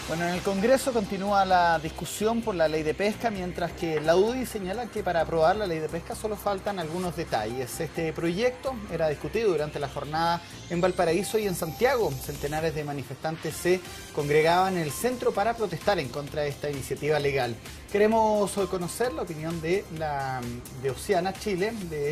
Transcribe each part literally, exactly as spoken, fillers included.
Bueno, en el Congreso continúa la discusión por la ley de pesca, mientras que la U D I señala que para aprobar la ley de pesca solo faltan algunos detalles. Este proyecto era discutido durante la jornada en Valparaíso y en Santiago. Centenares de manifestantes se congregaban en el centro para protestar en contra de esta iniciativa legal. Queremos hoy conocer la opinión de, la, de Oceana Chile, de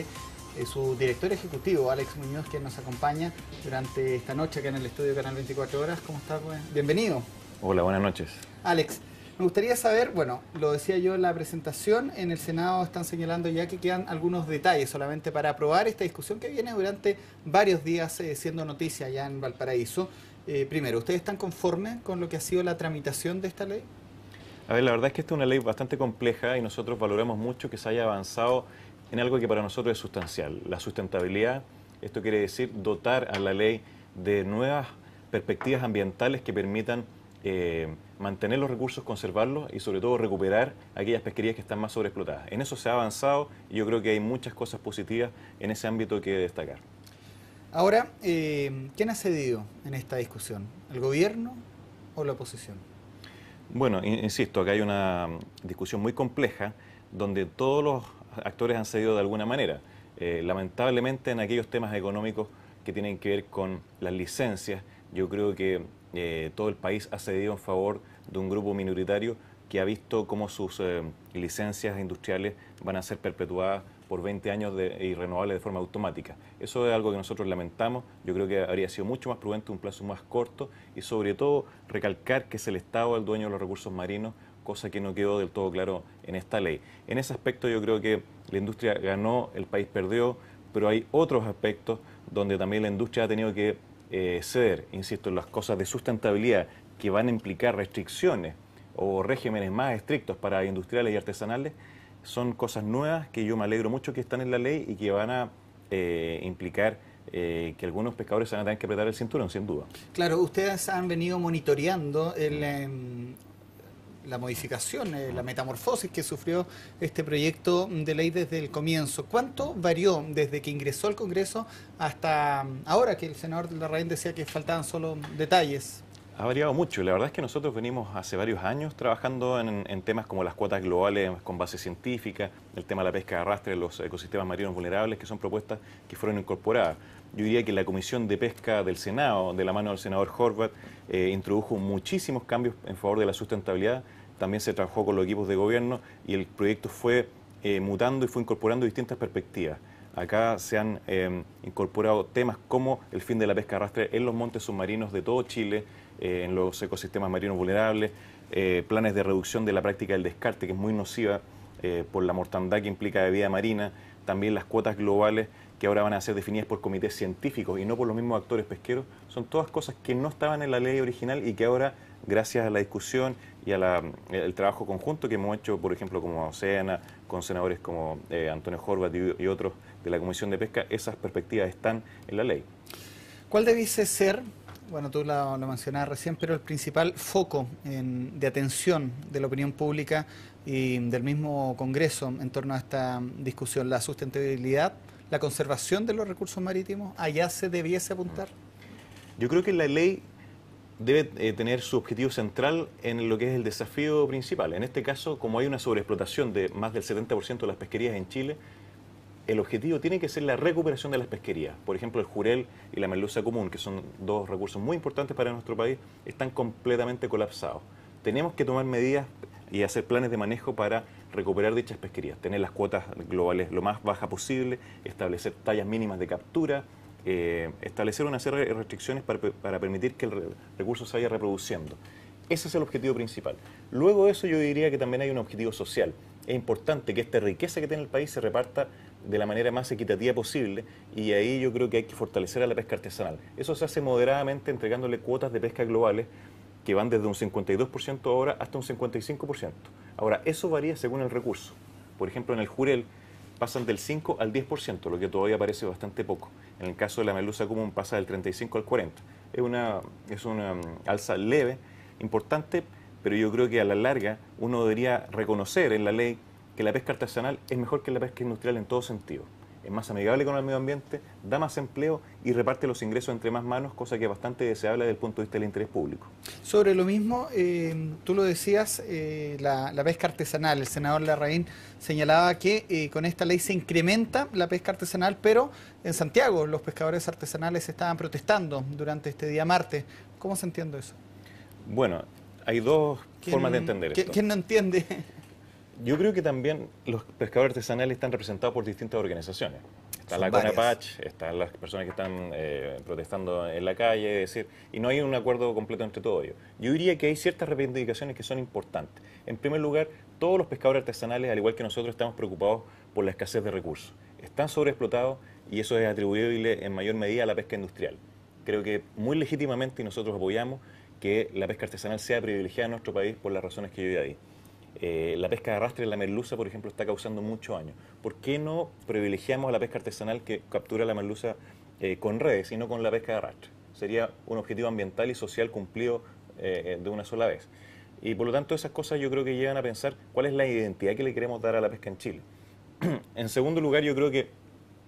su director ejecutivo, Alex Muñoz, que nos acompaña durante esta noche acá en el estudio Canal veinticuatro Horas. ¿Cómo está? Bienvenido. Hola, buenas noches. Alex, me gustaría saber, bueno, lo decía yo en la presentación, en el Senado están señalando ya que quedan algunos detalles solamente para aprobar esta discusión que viene durante varios días eh, siendo noticia allá en Valparaíso. Eh, primero, ¿ustedes están conformes con lo que ha sido la tramitación de esta ley? A ver, la verdad es que esta es una ley bastante compleja y nosotros valoramos mucho que se haya avanzado en algo que para nosotros es sustancial, la sustentabilidad. Esto quiere decir dotar a la ley de nuevas perspectivas ambientales que permitan Eh, mantener los recursos, conservarlos y sobre todo recuperar aquellas pesquerías que están más sobreexplotadas. En eso se ha avanzado y yo creo que hay muchas cosas positivas en ese ámbito que destacar. Ahora, eh, ¿quién ha cedido en esta discusión? ¿El gobierno o la oposición? Bueno, insisto, acá hay una discusión muy compleja donde todos los actores han cedido de alguna manera. Eh, lamentablemente en aquellos temas económicos que tienen que ver con las licencias, yo creo que Eh, todo el país ha cedido en favor de un grupo minoritario que ha visto cómo sus eh, licencias industriales van a ser perpetuadas por veinte años de, y renovables de forma automática. Eso es algo que nosotros lamentamos. Yo creo que habría sido mucho más prudente un plazo más corto y sobre todo recalcar que es el Estado el dueño de los recursos marinos, cosa que no quedó del todo claro en esta ley. En ese aspecto yo creo que la industria ganó, el país perdió, pero hay otros aspectos donde también la industria ha tenido que Eh, ceder, insisto, en las cosas de sustentabilidad que van a implicar restricciones o regímenes más estrictos para industriales y artesanales, son cosas nuevas que yo me alegro mucho que están en la ley y que van a eh, implicar eh, que algunos pescadores se van a tener que apretar el cinturón, sin duda. Claro, ustedes han venido monitoreando el... Eh, la modificación, eh, la metamorfosis que sufrió este proyecto de ley desde el comienzo. ¿Cuánto varió desde que ingresó al Congreso hasta ahora que el senador Larraín decía que faltaban solo detalles? Ha variado mucho. La verdad es que nosotros venimos hace varios años trabajando en, en temas como las cuotas globales con base científica, el tema de la pesca de arrastre, los ecosistemas marinos vulnerables, que son propuestas que fueron incorporadas. Yo diría que la Comisión de Pesca del Senado, de la mano del senador Horvath, eh, introdujo muchísimos cambios en favor de la sustentabilidad. También se trabajó con los equipos de gobierno y el proyecto fue eh, mutando y fue incorporando distintas perspectivas. Acá se han eh, incorporado temas como el fin de la pesca de arrastre en los montes submarinos de todo Chile, eh, en los ecosistemas marinos vulnerables, eh, planes de reducción de la práctica del descarte, que es muy nociva eh, por la mortandad que implica de vida marina, también las cuotas globales que ahora van a ser definidas por comités científicos y no por los mismos actores pesqueros. Son todas cosas que no estaban en la ley original y que ahora, gracias a la discusión y al trabajo conjunto que hemos hecho, por ejemplo, como Oceana, con senadores como eh, Antonio Horvath y, y otros de la Comisión de Pesca, esas perspectivas están en la ley. ¿Cuál debiese ser, bueno, tú lo, lo mencionabas recién, pero el principal foco en, de atención de la opinión pública y del mismo Congreso en torno a esta discusión? ¿La sustentabilidad, la conservación de los recursos marítimos? ¿Allá se debiese apuntar? Yo creo que la ley debe eh, tener su objetivo central en lo que es el desafío principal. En este caso, como hay una sobreexplotación de más del setenta por ciento de las pesquerías en Chile, el objetivo tiene que ser la recuperación de las pesquerías. Por ejemplo, el jurel y la merluza común, que son dos recursos muy importantes para nuestro país, están completamente colapsados. Tenemos que tomar medidas y hacer planes de manejo para recuperar dichas pesquerías, tener las cuotas globales lo más bajas posible, establecer tallas mínimas de captura, eh, establecer una serie de restricciones para, para permitir que el recurso se vaya reproduciendo. Ese es el objetivo principal. Luego de eso yo diría que también hay un objetivo social. Es importante que esta riqueza que tiene el país se reparta de la manera más equitativa posible y ahí yo creo que hay que fortalecer a la pesca artesanal. Eso se hace moderadamente entregándole cuotas de pesca globales que van desde un cincuenta y dos por ciento ahora hasta un cincuenta y cinco por ciento. Ahora, eso varía según el recurso. Por ejemplo, en el jurel pasan del cinco al diez por ciento, lo que todavía parece bastante poco. En el caso de la merluza común pasa del treinta y cinco al cuarenta. Es una, es una um, alza leve, importante, pero yo creo que a la larga uno debería reconocer en la ley que la pesca artesanal es mejor que la pesca industrial en todo sentido. es más amigable con el medio ambiente, da más empleo y reparte los ingresos entre más manos, cosa que es bastante deseable desde el punto de vista del interés público. Sobre lo mismo, eh, tú lo decías, eh, la, la pesca artesanal, el senador Larraín señalaba que eh, con esta ley se incrementa la pesca artesanal, pero en Santiago los pescadores artesanales estaban protestando durante este día martes. ¿Cómo se entiende eso? Bueno, hay dos formas de entender esto. ¿Quién no entiende? Yo creo que también los pescadores artesanales están representados por distintas organizaciones. Está Son la varias. CONAPACH, están las personas que están eh, protestando en la calle, es decir, y no hay un acuerdo completo entre todos ellos. Yo diría que hay ciertas reivindicaciones que son importantes. En primer lugar, todos los pescadores artesanales, al igual que nosotros, estamos preocupados por la escasez de recursos. Están sobreexplotados y eso es atribuible en mayor medida a la pesca industrial. Creo que muy legítimamente, y nosotros apoyamos, que la pesca artesanal sea privilegiada en nuestro país por las razones que yo ya di. Eh, la pesca de arrastre en la merluza, por ejemplo, está causando mucho daño. ¿Por qué no privilegiamos a la pesca artesanal que captura la merluza eh, con redes y no con la pesca de arrastre? Sería un objetivo ambiental y social cumplido eh, de una sola vez. Y por lo tanto esas cosas yo creo que llevan a pensar cuál es la identidad que le queremos dar a la pesca en Chile. En segundo lugar, yo creo que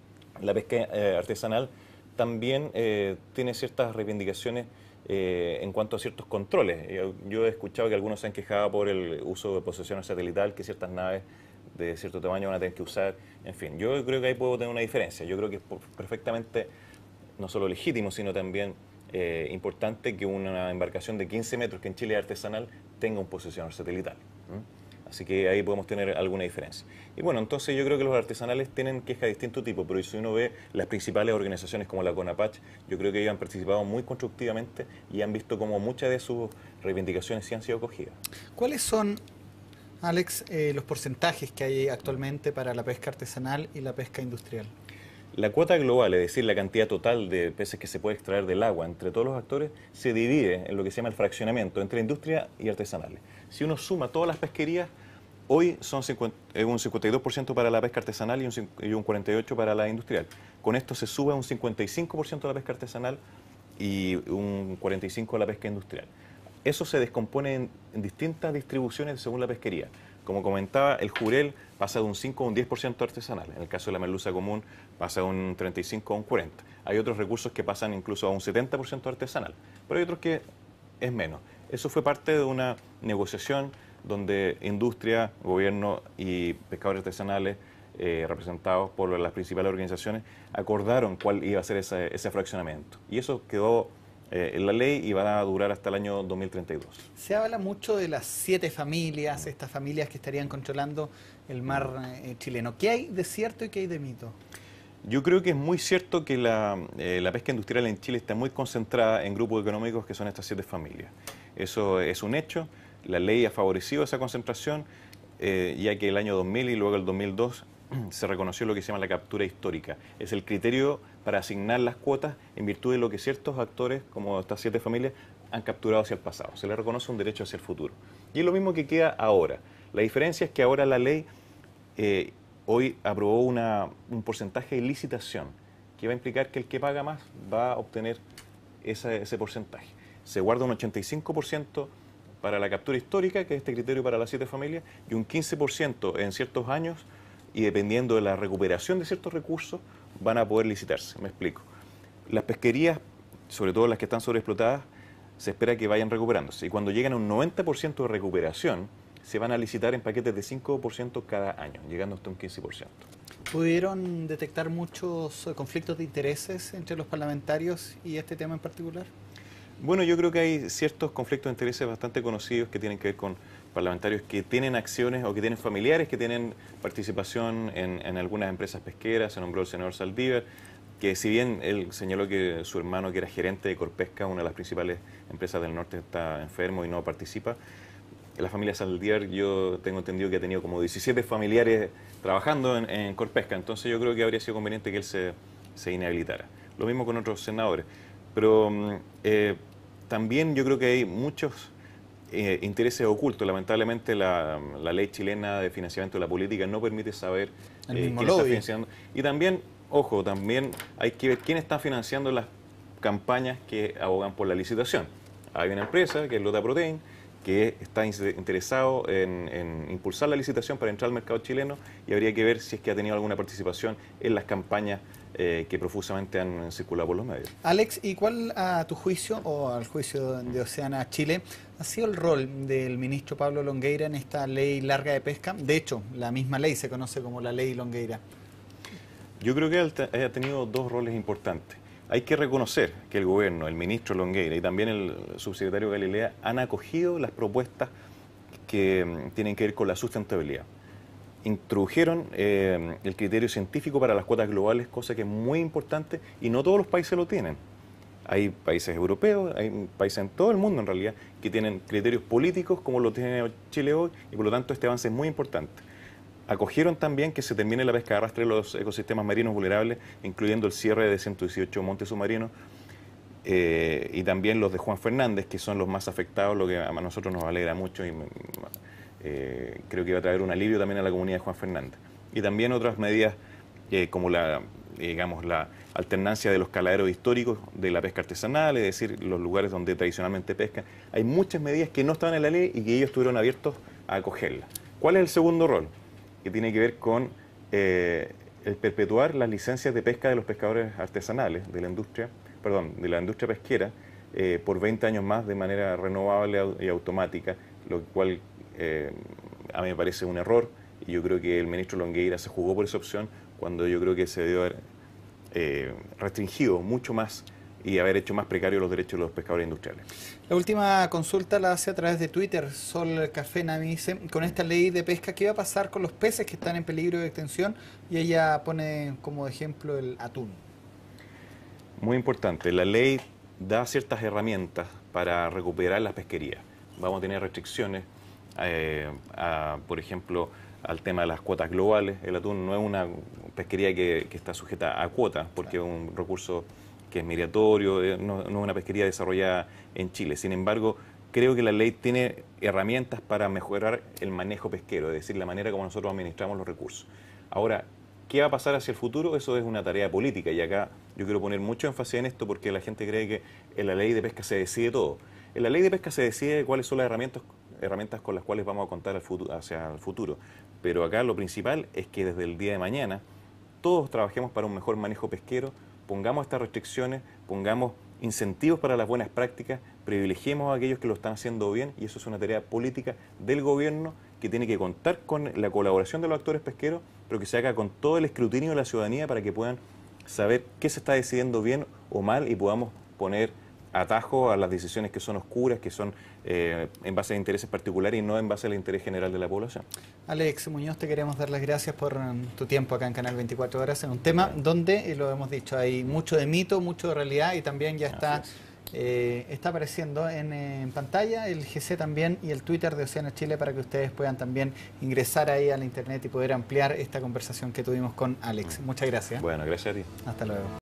la pesca eh, artesanal también eh, tiene ciertas reivindicaciones Eh, en cuanto a ciertos controles. Yo, yo he escuchado que algunos se han quejado por el uso de posesión satelital, que ciertas naves de cierto tamaño van a tener que usar. En fin, yo creo que ahí puedo tener una diferencia. Yo creo que es perfectamente no solo legítimo, sino también eh, importante que una embarcación de quince metros, que en Chile es artesanal, tenga un posesionador satelital. ¿Mm? Así que ahí podemos tener alguna diferencia. Y bueno, entonces yo creo que los artesanales tienen quejas de distinto tipo, pero si uno ve las principales organizaciones como la CONAPACH, yo creo que ellos han participado muy constructivamente y han visto cómo muchas de sus reivindicaciones sí han sido acogidas. ¿Cuáles son, Alex, eh, los porcentajes que hay actualmente para la pesca artesanal y la pesca industrial? La cuota global, es decir, la cantidad total de peces que se puede extraer del agua entre todos los actores, se divide en lo que se llama el fraccionamiento entre industria y artesanales. Si uno suma todas las pesquerías, hoy son cincuenta, un cincuenta y dos por ciento para la pesca artesanal y un, y un cuarenta y ocho por ciento para la industrial. Con esto se sube un cincuenta y cinco por ciento de la pesca artesanal y un cuarenta y cinco por ciento de la pesca industrial. Eso se descompone en, en distintas distribuciones según la pesquería. Como comentaba, el jurel pasa de un cinco a un diez por ciento artesanal. En el caso de la merluza común pasa de un treinta y cinco a un cuarenta por ciento. Hay otros recursos que pasan incluso a un setenta por ciento artesanal, pero hay otros que es menos. Eso fue parte de una negociación donde industria, gobierno y pescadores artesanales, eh, representados por las principales organizaciones, acordaron cuál iba a ser ese, ese fraccionamiento. Y eso quedó eh, en la ley y va a durar hasta el año dos mil treinta y dos. Se habla mucho de las siete familias, estas familias que estarían controlando el mar eh, chileno. ¿Qué hay de cierto y qué hay de mito? Yo creo que es muy cierto que la, eh, la pesca industrial en Chile está muy concentrada en grupos económicos que son estas siete familias. Eso es un hecho. La ley ha favorecido esa concentración, eh, ya que el año dos mil y luego el dos mil dos se reconoció lo que se llama la captura histórica. Es el criterio para asignar las cuotas en virtud de lo que ciertos actores, como estas siete familias, han capturado hacia el pasado. Se les reconoce un derecho hacia el futuro. Y es lo mismo que queda ahora. La diferencia es que ahora la ley eh, hoy aprobó una, un porcentaje de licitación que va a implicar que el que paga más va a obtener esa, ese porcentaje. Se guarda un ochenta y cinco por ciento para la captura histórica, que es este criterio para las siete familias, y un quince por ciento en ciertos años, y dependiendo de la recuperación de ciertos recursos, van a poder licitarse. Me explico. Las pesquerías, sobre todo las que están sobreexplotadas, se espera que vayan recuperándose. Y cuando llegan a un noventa por ciento de recuperación, se van a licitar en paquetes de cinco por ciento cada año, llegando hasta un quince por ciento. ¿Pudieron detectar muchos conflictos de intereses entre los parlamentarios y este tema en particular? Bueno, yo creo que hay ciertos conflictos de intereses bastante conocidos que tienen que ver con parlamentarios que tienen acciones o que tienen familiares que tienen participación en, en algunas empresas pesqueras. Se nombró el senador Saldívar, que si bien él señaló que su hermano, que era gerente de Corpesca, una de las principales empresas del norte, está enfermo y no participa, la familia Saldívar, yo tengo entendido que ha tenido como diecisiete familiares trabajando en, en Corpesca, entonces yo creo que habría sido conveniente que él se, se inhabilitara. Lo mismo con otros senadores. Pero eh, también yo creo que hay muchos eh, intereses ocultos. Lamentablemente la, la ley chilena de financiamiento de la política no permite saber el eh, mismo quién lobby está financiando. Y también, ojo, también hay que ver quién está financiando las campañas que abogan por la licitación. Hay una empresa, que es Lota Protein, que está interesado en, en impulsar la licitación para entrar al mercado chileno y habría que ver si es que ha tenido alguna participación en las campañas eh, que profusamente han circulado por los medios. Alex, ¿y cuál a tu juicio o al juicio de Oceana Chile ha sido el rol del ministro Pablo Longueira en esta ley larga de pesca? De hecho, la misma ley se conoce como la ley Longueira. Yo creo que él ha tenido dos roles importantes. Hay que reconocer que el gobierno, el ministro Longueira y también el subsecretario Galilea han acogido las propuestas que tienen que ver con la sustentabilidad. Introdujeron eh, el criterio científico para las cuotas globales, cosa que es muy importante y no todos los países lo tienen. Hay países europeos, hay países en todo el mundo en realidad que tienen criterios políticos como lo tiene Chile hoy y por lo tanto este avance es muy importante. Acogieron también que se termine la pesca de arrastre de los ecosistemas marinos vulnerables, incluyendo el cierre de ciento dieciocho montes submarinos eh, y también los de Juan Fernández, que son los más afectados, lo que a nosotros nos alegra mucho y eh, creo que va a traer un alivio también a la comunidad de Juan Fernández. Y también otras medidas eh, como la, digamos, la alternancia de los caladeros históricos de la pesca artesanal, es decir, los lugares donde tradicionalmente pescan. Hay muchas medidas que no estaban en la ley y que ellos estuvieron abiertos a acogerlas. ¿Cuál es el segundo rol? Que tiene que ver con eh, el perpetuar las licencias de pesca de los pescadores artesanales de la industria, perdón, de la industria pesquera eh, por veinte años más de manera renovable y automática, lo cual eh, a mí me parece un error y yo creo que el ministro Longueira se jugó por esa opción cuando yo creo que se debió haber eh, restringido mucho más y haber hecho más precarios los derechos de los pescadores industriales. La última consulta la hace a través de Twitter. Sol Cafena me dice, con esta ley de pesca, ¿qué va a pasar con los peces que están en peligro de extinción? Y ella pone como ejemplo el atún. Muy importante, la ley da ciertas herramientas para recuperar las pesquerías. Vamos a tener restricciones, eh, a, por ejemplo, al tema de las cuotas globales. El atún no es una pesquería que, que está sujeta a cuotas, porque es un recurso que es migratorio, no, no es una pesquería desarrollada en Chile. Sin embargo, creo que la ley tiene herramientas para mejorar el manejo pesquero, es decir, la manera como nosotros administramos los recursos. Ahora, ¿qué va a pasar hacia el futuro? Eso es una tarea política y acá yo quiero poner mucho énfasis en esto porque la gente cree que en la ley de pesca se decide todo. En la ley de pesca se decide cuáles son las herramientas, herramientas con las cuales vamos a contar al futuro, hacia el futuro. Pero acá lo principal es que desde el día de mañana todos trabajemos para un mejor manejo pesquero, pongamos estas restricciones, pongamos incentivos para las buenas prácticas, privilegiemos a aquellos que lo están haciendo bien y eso es una tarea política del gobierno que tiene que contar con la colaboración de los actores pesqueros, pero que se haga con todo el escrutinio de la ciudadanía para que puedan saber qué se está decidiendo bien o mal y podamos poner atajo a las decisiones que son oscuras, que son eh, en base a intereses particulares y no en base al interés general de la población. Alex Muñoz, te queremos dar las gracias por um, tu tiempo acá en Canal veinticuatro Horas, en un tema bueno. donde, y lo hemos dicho, hay mucho de mito, mucho de realidad y también ya está, eh, está apareciendo en, en pantalla el G C también y el Twitter de Oceana Chile para que ustedes puedan también ingresar ahí a la internet y poder ampliar esta conversación que tuvimos con Alex. Muchas gracias. Bueno, gracias a ti. Hasta luego.